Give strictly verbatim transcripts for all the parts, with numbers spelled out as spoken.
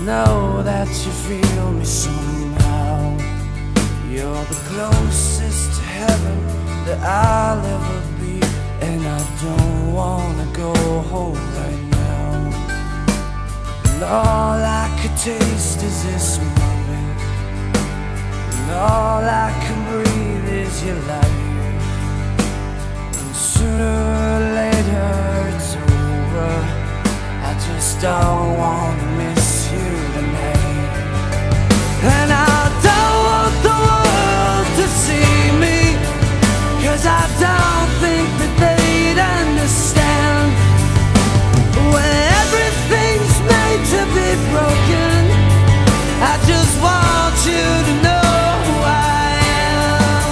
know that you feel me somehow. You're the closest to heaven that I'll ever be, and I don't wanna go home right now. And all I could taste is this moment, and all I can breathe is your light. And sooner or later it's over, I just don't wanna miss you tonight. And I don't want the world to see me, 'cause I don't think that they'd understand. When everything's made to be broken, I just want you to know who I am.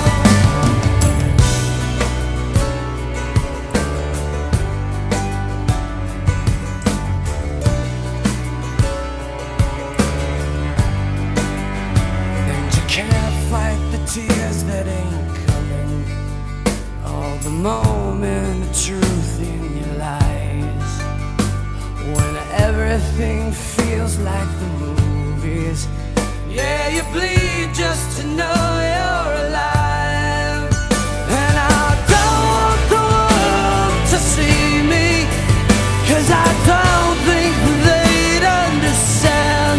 And you can't fight the tears that ain't coming, all the moment of truth in your lies. When everything feels like the movies, yeah, you bleed just to know you're alive. And I don't want the world to see me, 'cause I don't think they'd understand.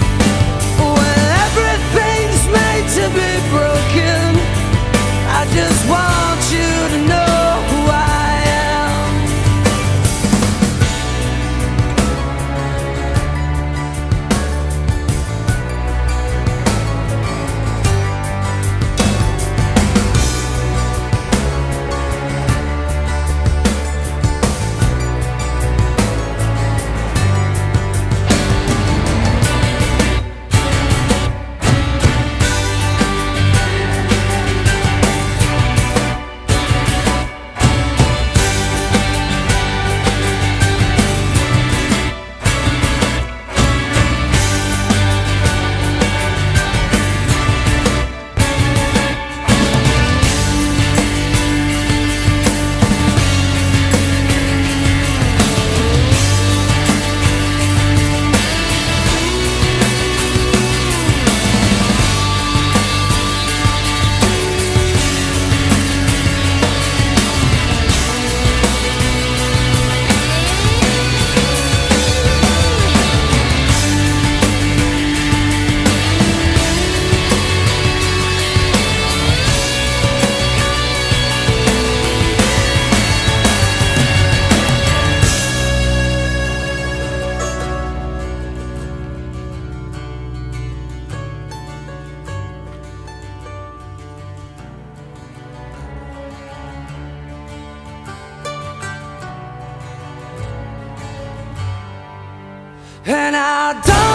When everything's made to be broken, I just want you to know who I am. And I don't